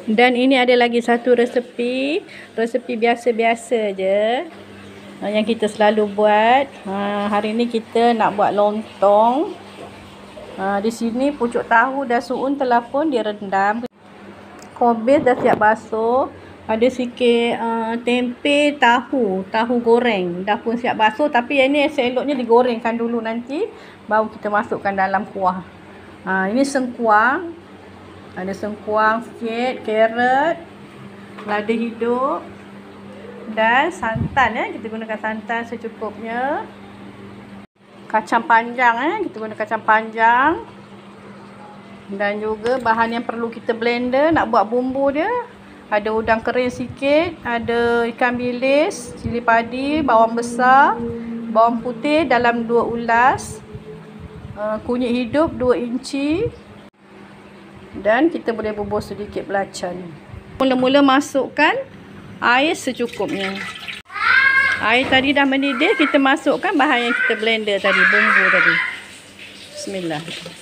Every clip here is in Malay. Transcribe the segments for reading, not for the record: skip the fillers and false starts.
Dan ini ada lagi satu resepi biasa-biasa je yang kita selalu buat. Hari ni kita nak buat lontong. Di sini pucuk tahu dan suun telah pun direndam. Kobis dah siap basuh. Ada sikit tempe, tahu goreng dah pun siap basuh, tapi yang ni seloknya digorengkan dulu, nanti baru kita masukkan dalam kuah. Ini sengkuang. Ada sengkuang sikit, carrot, lada hidup dan santan. Kita gunakan santan secukupnya. Kacang panjang, kita guna kacang panjang. Dan juga bahan yang perlu kita blender nak buat bumbu dia. Ada udang kering sikit, ada ikan bilis, cili padi, bawang besar, bawang putih dalam 2 ulas, kunyit hidup 2 inci. Dan kita boleh bubur sedikit belacan. Mula-mula masukkan air secukupnya. Air tadi dah mendidih, kita masukkan bahan yang kita blender tadi, bumbu tadi. Bismillah.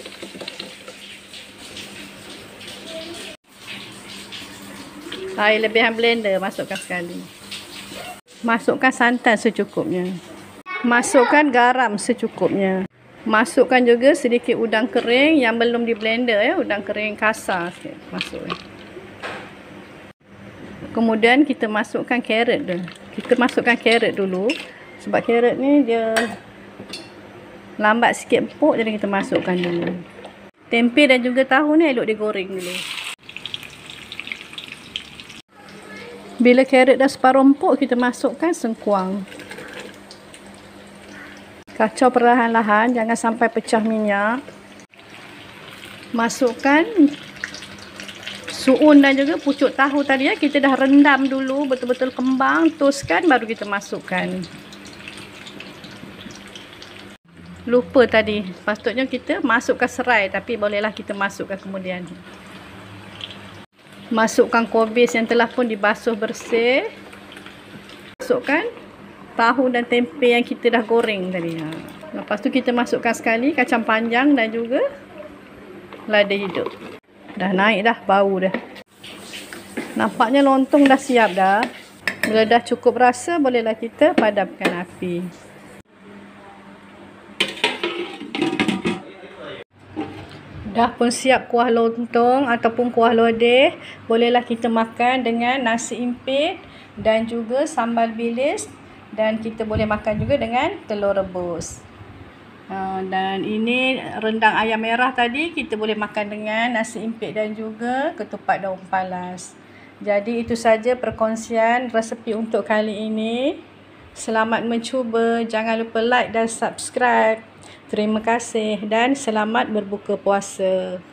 Air lebihan blender masukkan sekali. Masukkan santan secukupnya. Masukkan garam secukupnya. Masukkan juga sedikit udang kering yang belum di blender, udang kering kasar sikit. Kemudian kita masukkan carrot dulu. Kita masukkan carrot dulu sebab carrot ni dia lambat sikit empuk, jadi kita masukkan dulu. Tempe dan juga tahu ni elok digoreng dulu. Bila carrot dah separuh empuk, kita masukkan sengkuang. Kacau perlahan-lahan, jangan sampai pecah minyak. Masukkan suun dan juga pucuk tahu tadi, kita dah rendam dulu betul-betul kembang, toskan, baru kita masukkan. Lupa tadi, patutnya kita masukkan serai, tapi bolehlah kita masukkan kemudian. Masukkan kobis yang telah pun dibasuh bersih. Masukkan tahu dan tempe yang kita dah goreng tadi. Lepas tu kita masukkan sekali kacang panjang dan juga lada hidup. Dah naik dah bau dah. Nampaknya lontong dah siap dah. Bila dah cukup rasa, bolehlah kita padamkan api. Dah pun siap kuah lontong ataupun kuah lodeh. Bolehlah kita makan dengan nasi impit dan juga sambal bilis. Dan kita boleh makan juga dengan telur rebus. Dan ini rendang ayam merah tadi, kita boleh makan dengan nasi impit dan juga ketupat daun palas. Jadi itu saja perkongsian resepi untuk kali ini. Selamat mencuba. Jangan lupa like dan subscribe. Terima kasih dan selamat berbuka puasa.